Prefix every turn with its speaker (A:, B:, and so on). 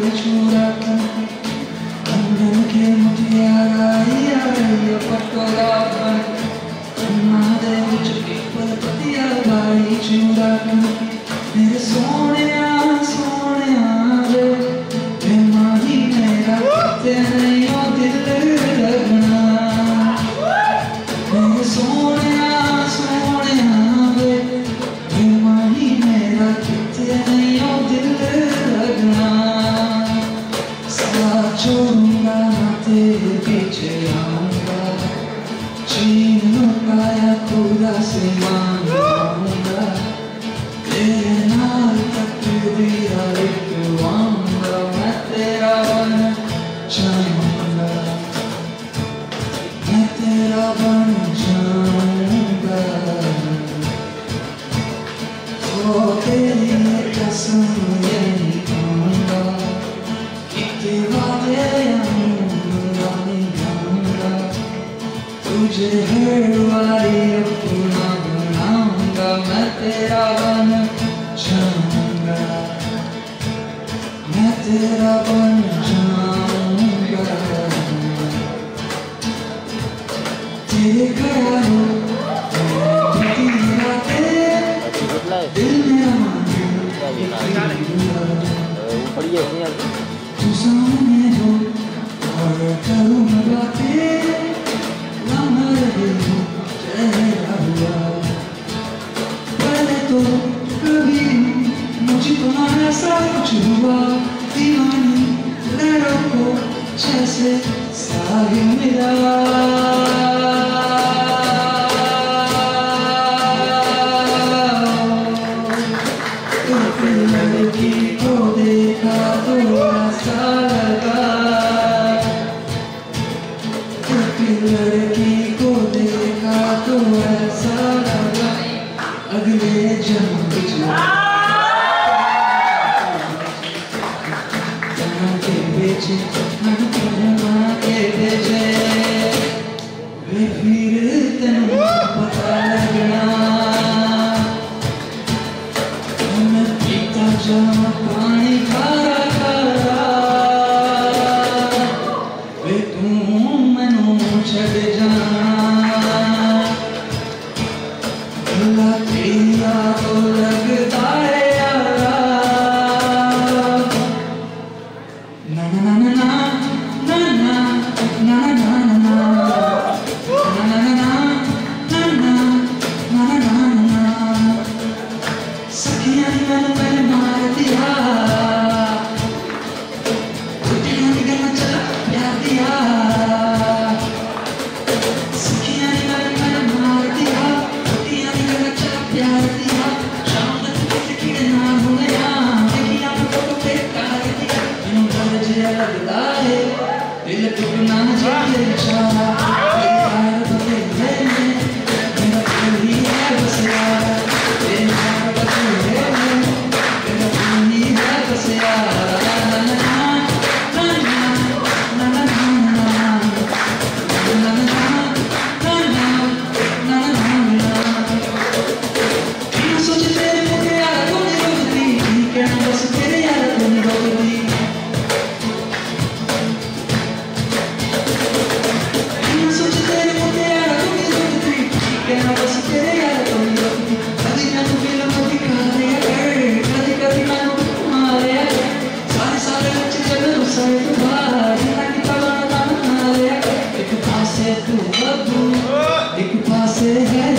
A: चूड़ा अंदर के मुटियारा या पटोला दे चुकी पल पतिया भाई चूड़ा मेरे सोने वे बेमानी मेरा किते नहीं हो दिल लगना मेरे सोने वे बेमानी मेरा किते नहीं हो दिल लगना साथ छोड़ूंगा ना तेरे पीछे आऊंगा चीन लूंगा या खुदा से मांगूंगा तेरे नाल तकदीर लिखवाऊंगा मैं तेरा बन जाऊंगा मैं तेरा बन जाऊंगा ओ तेरी कसम ये नहीं खाऊंगा इतने वादे निभाऊंगा तुझे हर बारी अपना बनाऊंगा मैं तेरा बन जाऊंगा मैं तेरा बन जाऊंगा तेरे ख्यालों दिल मेरा तू सामने हो और करूँ मैं बातें चेहरा हुआ पहले तो कभी मुझको ना ऐसा कुछ हुआ दीवानी लड़ों को जैसे साहिल मिला लड़की को देखा तो ऐसा लगा लड़की को देखा तो ऐसा लगा अगले जन्म के बेचे के बेचे वे फिर तेन पता लगना मैं पीता जाऊं पानी खारा खारा वे तू मैनू छड़ जाना भला तेरा तो लगता है यारा ना ना ना ना ना ना ना ना ना ना सखियां मैंने मार दिया छुट्टियां निकलना चला प्यार दिया सखियां मैंने मार दिया छुट्टियां निकलना चला प्यार दिया शाम तक किसी ना होने देखिया तो बेकार दिया इन मुझे लगता है दिल टूटना चाहिए इशारा एक पासे है